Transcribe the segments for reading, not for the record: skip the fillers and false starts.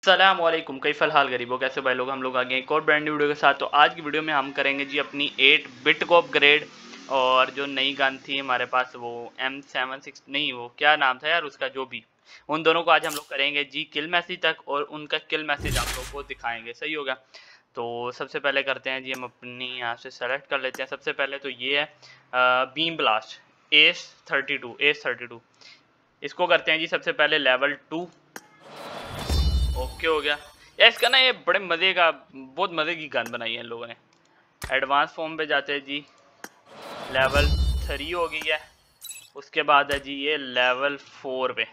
अस्सलाम वालेकुम, कई फ़िलहाल गरीबों, कैसे भाई लोग। हम लोग आ गए एक और ब्रांड न्यू वीडियो के साथ। तो आज की वीडियो में हम करेंगे जी अपनी 8 बिट को अपग्रेड। और जो नई गन थी हमारे पास वो M76 नहीं, वो क्या नाम था यार उसका, जो भी, उन दोनों को आज हम लोग करेंगे जी किल मैसेज तक, और उनका किल मैसेज आप लोग को दिखाएंगे। सही होगा। तो सबसे पहले करते हैं जी, हम अपनी यहाँ से सेलेक्ट कर लेते हैं। सबसे पहले तो ये है बीम ब्लास्ट एस 32। इसको करते हैं जी सबसे पहले लेवल 2। ओके हो गया यार। इसका ना ये बड़े मज़े का, बहुत मज़े की गन बनाई है इन लोगों ने। एडवांस फॉर्म पे जाते हैं जी, लेवल 3 हो गई है। उसके बाद है जी ये लेवल 4 पे।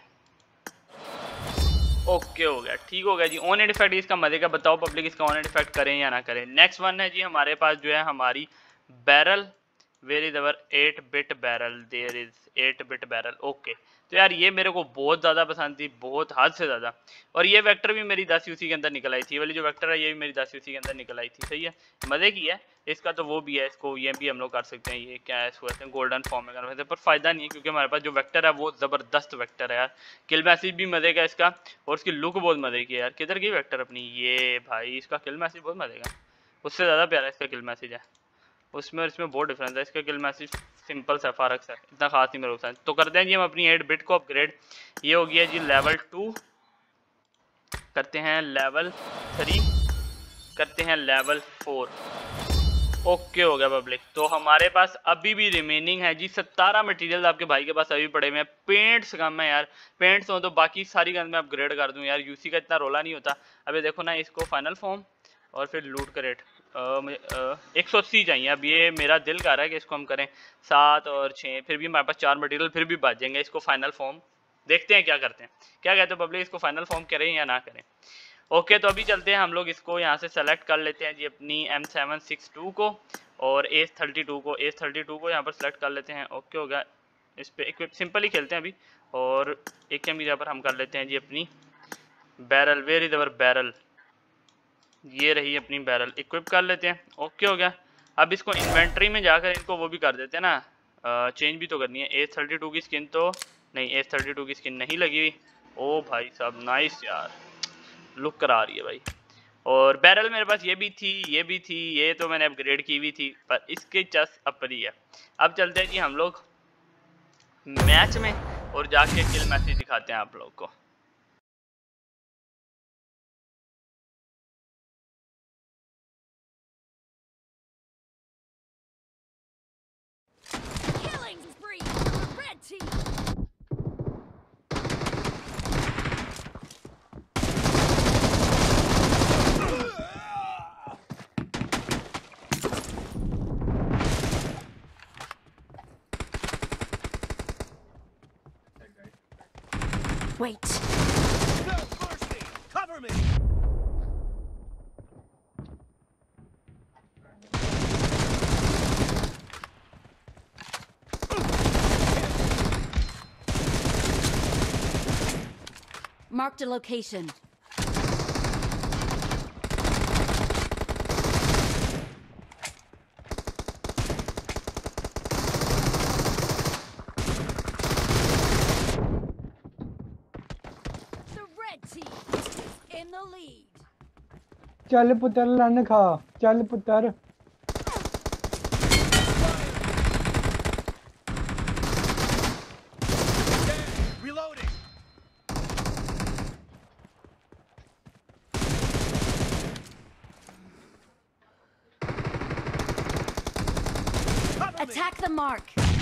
ओके हो गया, ठीक हो गया जी। ऑन एंड इफेक्ट इसका मज़े का, बताओ पब्लिक इसका ऑन एंड इफेक्ट करें या ना करें। नेक्स्ट वन है जी हमारे पास जो है हमारी barrel. Where is our 8 bit barrel, there is 8 bit barrel. Okay, तो यार ये मेरे को बहुत ज़्यादा पसंद थी, बहुत हद से ज़्यादा। और ये वेक्टर भी मेरी 10 यूसी के अंदर निकल आई थी। ये वाली जो वेक्टर है ये भी मेरी 10 यूसी के अंदर निकल आई थी। सही है, मज़े की है। इसका तो वो भी है, इसको ये भी हम लोग कर सकते हैं। ये क्या है, इसको कहते हैं गोल्डन फॉर्म में कर सकते हैं, पर फ़ायदा नहीं है क्योंकि हमारे पास जो वेक्टर है वो ज़बरदस्त वेक्टर है यार। किल मैसेज भी मज़े का इसका, और उसकी लुक बहुत मज़े की है यार। किधर की वेक्टर अपनी, ये भाई इसका किल मैसेज बहुत मज़े का, उससे ज़्यादा प्यारा इसका किल मैसेज है। उसमें और इसमें बहुत डिफरेंस है। इसका किल मैसेज सिंपल सा फ़र्क है, इतना खास नहीं मेरे को पसंद। तो करते हैं जी हम अपनी 8 बिट को अपग्रेड। ये हो गया जी लेवल 2, करते हैं लेवल 3, करते हैं लेवल 4। ओके हो गया पब्लिक। तो हमारे पास अभी भी रिमेनिंग है जी 17 मटेरियल आपके भाई के पास अभी पड़े हुए हैं। पेंट्स कम है यार, पेंट्स हो तो बाकी सारी गन में अपग्रेड कर दूं यार, यूसी का इतना रोला नहीं होता। अभी देखो ना, इसको फाइनल फॉर्म और फिर लूट करेट मुझे 180 चाहिए। अब ये मेरा दिल कर रहा है कि इसको हम करें 7 और 6, फिर भी हमारे पास 4 मटेरियल फिर भी बच जाएंगे। इसको फाइनल फॉर्म देखते हैं क्या करते हैं। क्या कहते हो पब्लिक, इसको फाइनल फॉर्म करें या ना करें। ओके, तो अभी चलते हैं हम लोग, इसको यहाँ से सेलेक्ट कर लेते हैं जी अपनी M762 को, और एस 32 को यहाँ पर सेलेक्ट कर लेते हैं। ओके हो गया। इस पर इक्विप सिंपल ही खेलते हैं अभी। और एक के यहाँ पर हम कर लेते हैं जी अपनी barrel. Where is our barrel, ये रही अपनी बैरल, इक्विप कर लेते हैं। ओके हो गया। अब इसको इन्वेंट्री में जाकर इनको वो भी कर देते हैं ना, चेंज भी तो करनी है। एस 32 की स्किन तो नहीं, एस 32 की स्किन नहीं लगी हुई। ओ भाई साहब, नाइस यार, लुक करा रही है भाई। और बैरल मेरे पास ये भी थी, ये भी थी, ये तो मैंने अपग्रेड की हुई थी, पर इसके चस अपरी है। अब चलते हैं जी हम लोग मैच में, और जाके किल मैसेज दिखाते हैं आप लोग को। Killing spree for the red team. Wait. No mercy! Cover me! Marked a location. The red team is in the lead. चल पुत्र लन खा, चल पुत्र। Reloading! Cover me! Attack the mark.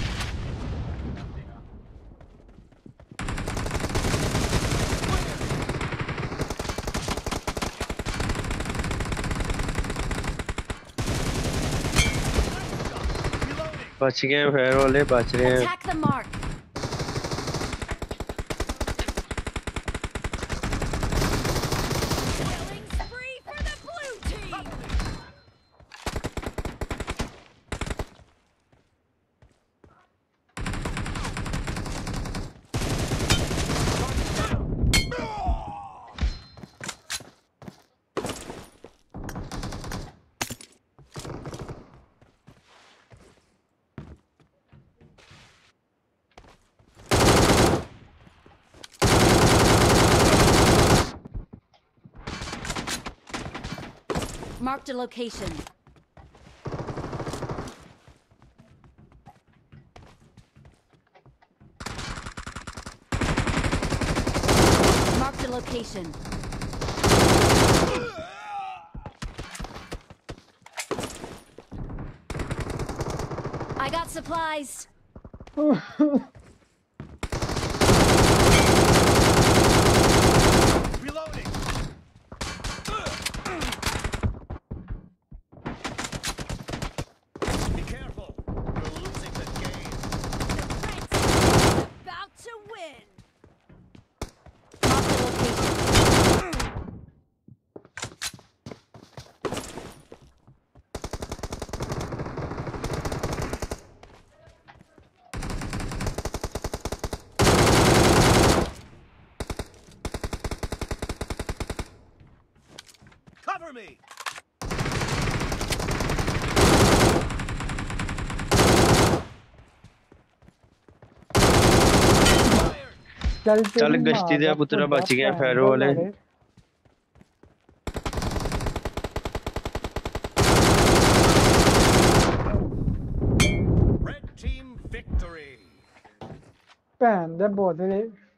Reloading! बच गए हैं, फेयर वाले बच रहे हैं। Attack the mark. Killing spree for the blue team. Marked a location. Marked a location. I got supplies. Reloading. Be careful. You're losing the game. The Red team is about to win. Marked a location. Cover me. Fired. ਚੱਲ ਚੱਲ ਤੇਰੀ ਗਸ਼ਤੀ ਮਾਂ ਦੇ ਦਾ ਪੁੱਤਰਾ ਭੁੱਡਾ ਬਚ ਗਿਆ ਭੈਣ ਫੈਰੋ ਦਾ ਵਾਲੇ। ਲੜੇ। Red team victory. ਭੈਣ ਦੇ ਬੋਤਲੇ।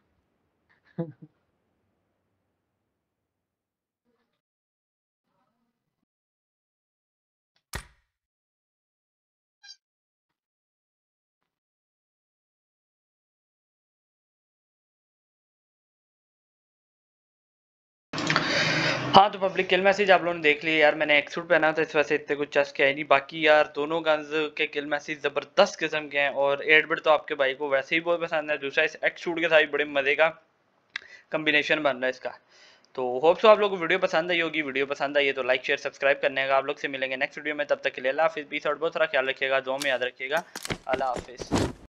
हाँ तो पब्लिक किल मैसेज आप लोगों ने देख लिया यार। मैंने एक सूट पहना था इस वजह से इतने कुछ चस के है नहीं। बाकी यार दोनों गन्स के किल मैसेज ज़बरदस्त किस्म के हैं और 8 बिट तो आपके भाई को वैसे ही बहुत पसंद है। दूसरा इस एक्स सूट के साथ बड़े मज़े का कम्बिनेशन बन रहा है इसका। तो होप सो आप लोगों को वीडियो पसंद आई होगी। वीडियो पसंद आई है तो लाइक शेयर सब्सक्राइब करने का। आप लोग से मिलेंगे नेक्स्ट वीडियो में, तब तक के लिए अल्लाह हाफिज़। पीस और बहुत सारा ख्याल रखिएगा, दुआ में याद रखिएगा। अल्लाह हाफिज़।